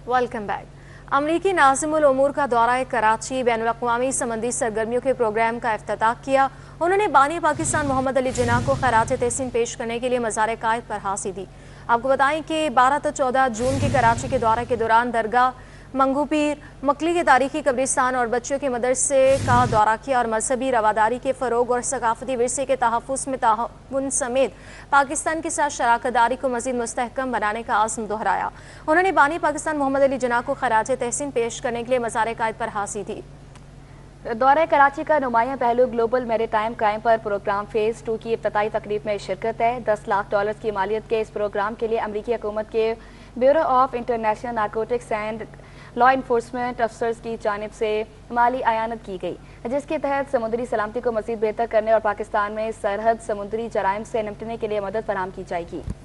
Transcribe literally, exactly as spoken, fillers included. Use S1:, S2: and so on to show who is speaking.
S1: Welcome back. अमरीकी नाज़िमुल उमूर का दौरा कराची बैनुल-अक़वामी समंदी सरगर्मियों के प्रोग्राम का इफ्तिताह किया। उन्होंने बानी पाकिस्तान मोहम्मद अली जिन्ना को खैरात तहसीन पेश करने के लिए मज़ार कायद पर हासिल दी। आपको बताएं कि बारह से चौदह जून के कराची के दौरे के दौरान दरगाह मंगूपीर, मकली के तारीखी कब्रिस्तान और बच्चों के मदरसे का दौरा किया और मजहबी रवादारी के फ़रोग और सकाफती विरसे के तहफ़्फ़ुज़ में ताउन समेत पाकिस्तान के साथ शराकतदारी को मज़ीद मुस्तहकम बनाने का आज़म दोहराया। उन्होंने बानी पाकिस्तान मोहम्मद अली जिन्ना को खराज तहसीन पेश करने के लिए मज़ार कायद पर हासिल थी।
S2: दौरा कराची का नुमाया पहलू ग्लोबल मैरीटाइम क्राइम पर प्रोग्राम फेज़ टू की इब्तदाई तकरीब में शिरकत है। दस लाख डॉलर की मालियत के इस प्रोग्राम के लिए अमरीकी हुकूमत के bureau of international narcotics and law enforcement अफसर्स की जानिब से माली आयानत की गई, जिसके तहत समुद्री सलामती को मज़ीद बेहतर करने और पाकिस्तान में सरहद समुद्री जराइम से निपटने के लिए मदद फराहम की जाएगी।